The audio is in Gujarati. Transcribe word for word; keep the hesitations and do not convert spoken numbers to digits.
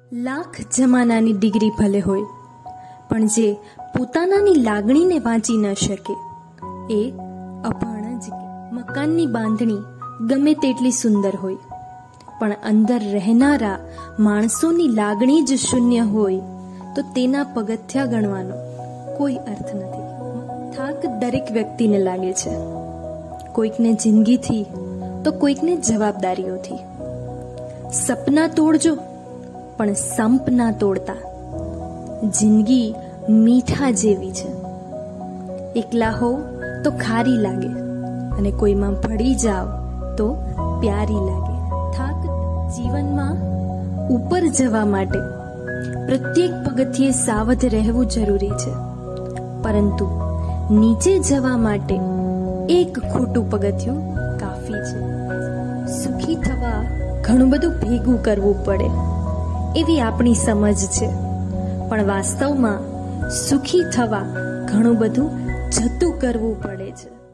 લાખ જમાનાની ડિગ્રી ભલે હોય, પણ જે પોતાનાની લાગણીને વાંચી ન શકે એ અભણ જ કે. મકાનની બાંધણી ગમે તેટલી સુંદર હોય, પણ અંદર રહેનારા માણસોની લાગણી જ શૂન્ય હોય તો તેના પગથિયા ગણવાનો કોઈ અર્થ નથી. થાક દરેક વ્યક્તિને લાગે છે, કોઈકને જિંદગીથી તો કોઈકને જવાબદારીઓથી. સપના તોડજો પણ સંપ ના તોડતા. જિંદગી મીઠા જેવી છે, એકલા હો તો ખારી લાગે અને કોઈમાં ભળી જાવ તો પ્યારી લાગે. થાક જીવનમાં ઉપર જવા માટે પ્રત્યેક પગથિયે સાવધ રહેવું જરૂરી છે, પરંતુ નીચે જવા માટે એક ખોટું પગથિયું કાફી છે. સુખી થવા ઘણું બધું ભેગું કરવું પડે એવી આપણી સમજ છે, પણ વાસ્તવમાં સુખી થવા ઘણું બધું જતું કરવું પડે છે.